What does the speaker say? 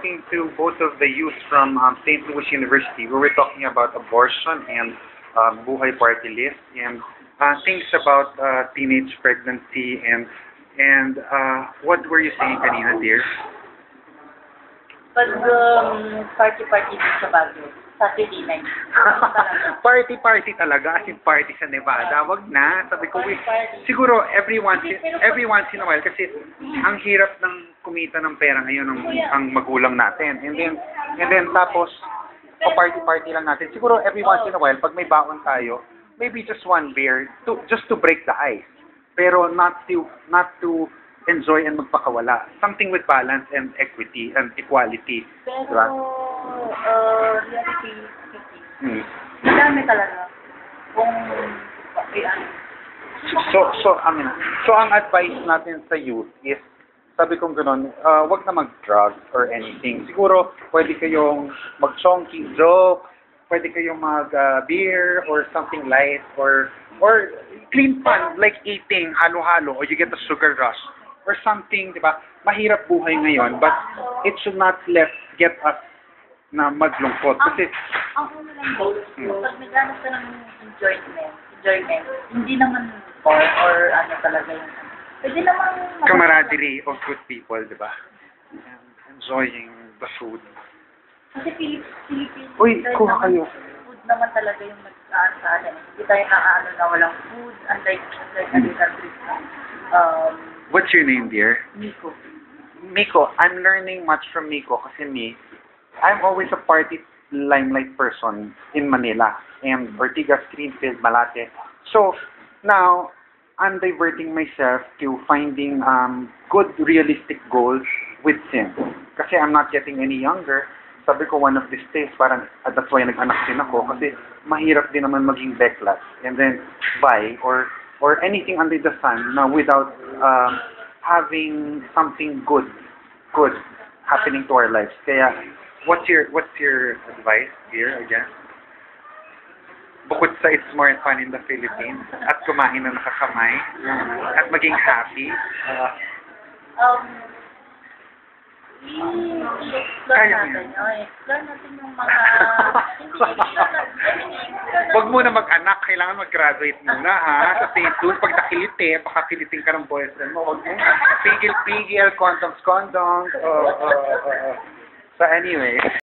talking to both of the youth from St. Louis University, where we're talking about abortion and buhay party list and things about teenage pregnancy and what were you saying kanina, dear? Pag party-party sa Baguio, Saturday night. Party talaga, as in party sa Nevada. Wag na. Sabi ko, siguro every once in a while kasi ang hirap ng kumita ng pera ngayon ang magulang natin. And then tapos party lang natin. Siguro every once in a while pag may baon tayo, maybe just one beer just to break the ice. Pero not to enjoy and magpakawala. Something with balance and equity and equality. Pero, diba? Reality speaking, madami talaga. Kung, So ang advice natin sa youth is, sabi kong gano'n, wag na mag-drugs or anything. Siguro, pwede kayong mag-chonky joke, pwede kayong mag-beer or something light or clean fun like eating, halo-halo, or you get a sugar rush or something, di ba? Mahirap buhay ngayon, but it should not get us na maglungkot. Kasi, ang una lang goals, pag naghanap ka ng enjoyment, hindi naman or ano talaga yung pwede naman camaraderie of good people, di ba? And enjoying the food. Kasi Philippines, Uy, kuha kayo. Food naman talaga yung nag-aan sa atin. Hindi tayo na walang food, unlike other countries na. What's your name, dear? Miko. Miko, I'm learning much from Miko kasi I'm always a party limelight person in Manila and Ortigas, Greenfield, Malate. So now I'm diverting myself to finding good realistic goals with Sin. Kasi I'm not getting any younger. Sabi ko one of these days, parang that's why nag-anak din ako kasi mahirap din naman maging beklat and then buy or anything under the sun na without having something good happening to our lives. Kaya what's your advice here again? Bukod sa it's more fun in the Philippines at kumain na nakakamay at maging happy. I-explore natin yung mga Huwag muna mag-anak, kailangan mag-graduate muna ha. Sa St. Louis, pag pakakiliting ka ng boyfriend mo, huwag mo. Pigil, condoms. So anyway.